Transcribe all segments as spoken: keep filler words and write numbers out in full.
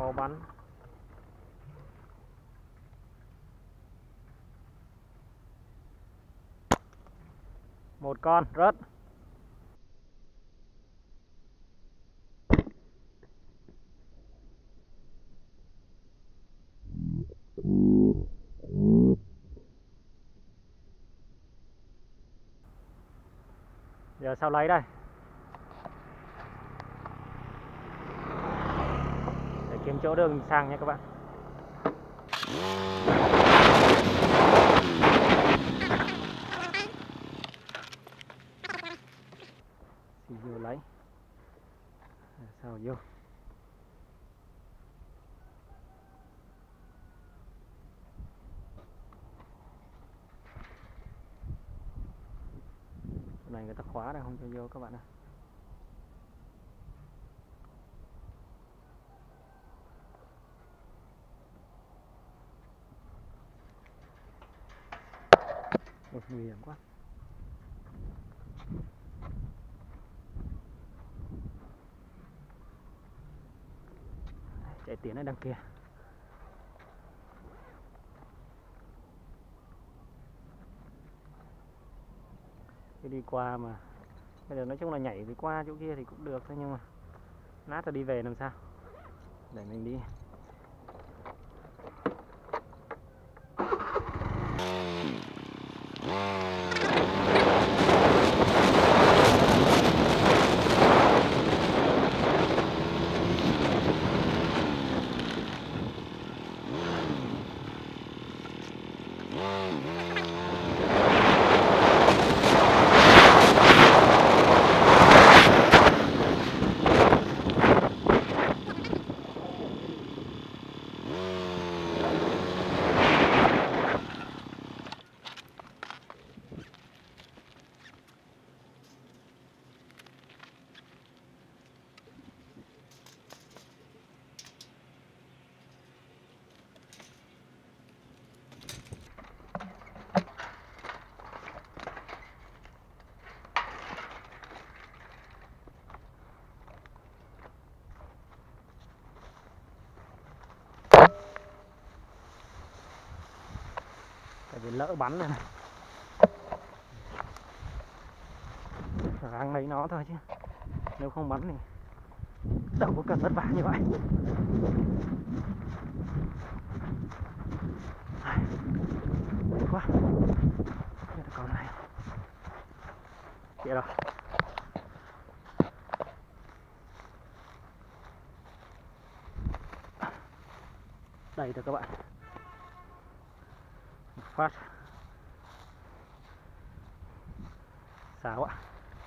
khó bắn. Một con rớt. Giờ sao lấy đây? Để kiếm chỗ đường sang nha các bạn. Xin vô lấy. Sao vô? Cái này người ta khóa này không cho vô các bạn ạ. Ôi, nguy hiểm quá. Chạy tiến ở đằng kia. Khi đi qua mà bây giờ nói chung là nhảy đi qua chỗ kia thì cũng được thôi, nhưng mà nát rồi đi về làm sao? Để mình đi. Tại vì lỡ bắn rồi này. Ráng lấy nó thôi chứ nếu không bắn thì đâu có cần vất vả như vậy. Mệt quá. Đây là con này. Kìa rồi. Đây rồi các bạn. Một phát. Sáo ạ.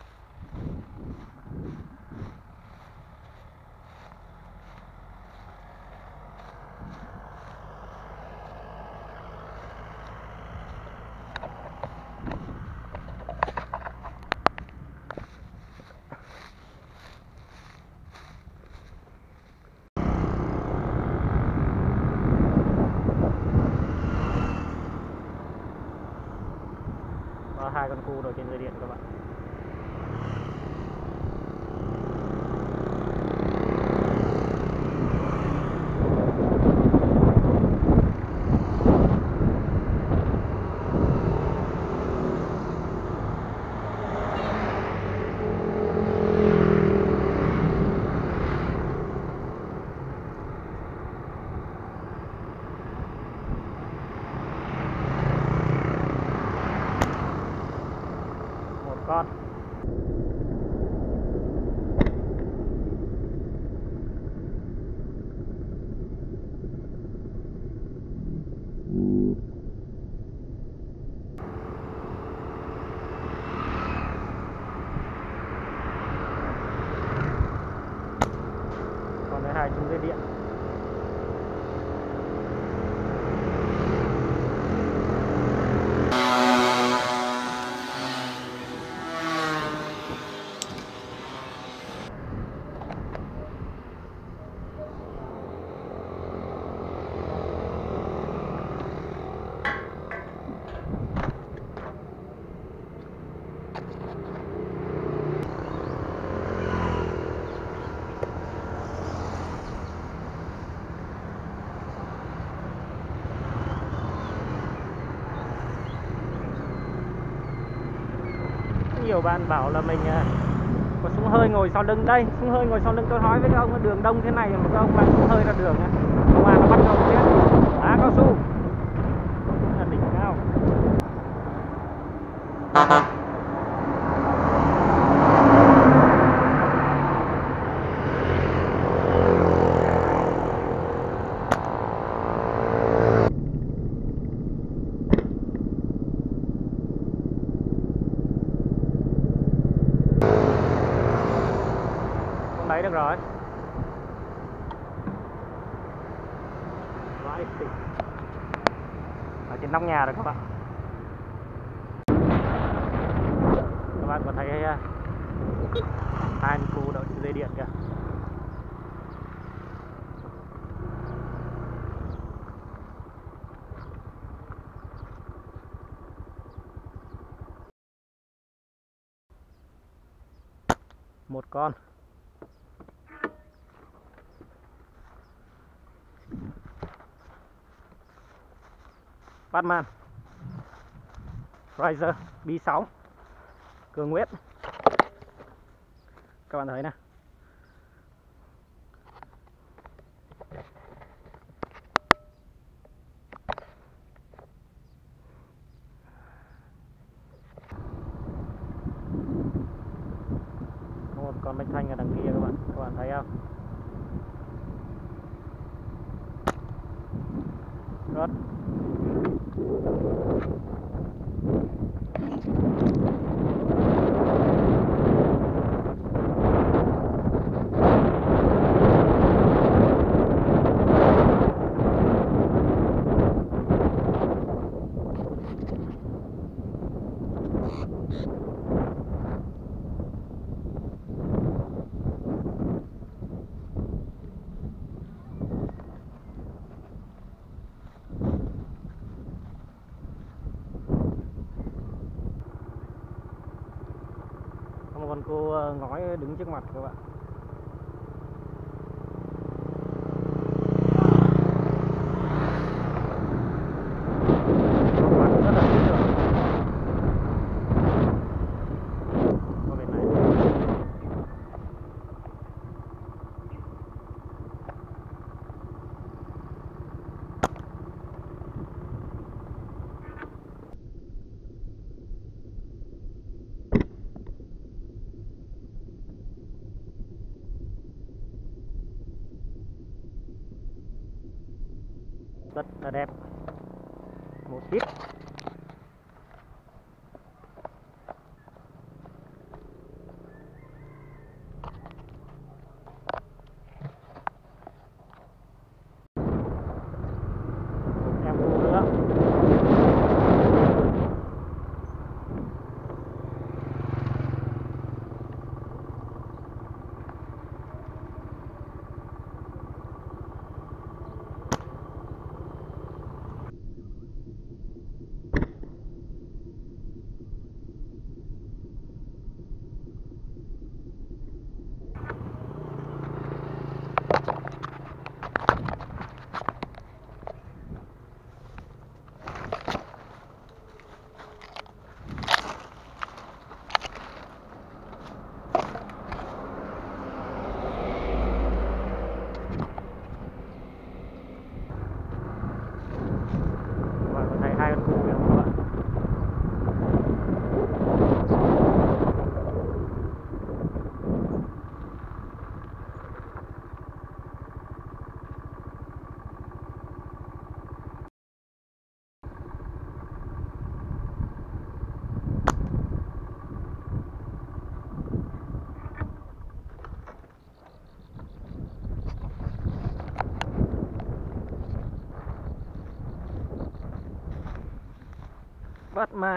Hai con cu rồi trên dây điện các bạn. Con còn hai chung dây điện. nhiều bạn bảo là mình có súng hơi ngồi sau lưng. Đây, súng hơi ngồi sau lưng tôi nói với các ông, đường đông thế này mà các ông mang súng hơi ra đường á, công an nó bắt các ông chết. Đá cao su là đỉnh cao. Đấy được rồi. Ở trên nóc nhà rồi các bạn. Các bạn có thấy hai khu đậu dây điện kìa. Một con. Batman Riser B sáu cường huyết. Các bạn thấy nè. Có một con bánh thanh ở đằng kia các bạn. Các bạn thấy không? Rất. Có một con cô ngói đứng trước mặt các bạn. Rất là đẹp. Một tít. Em mua nữa. Batman.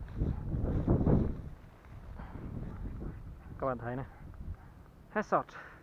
Các bạn thấy này, headshot.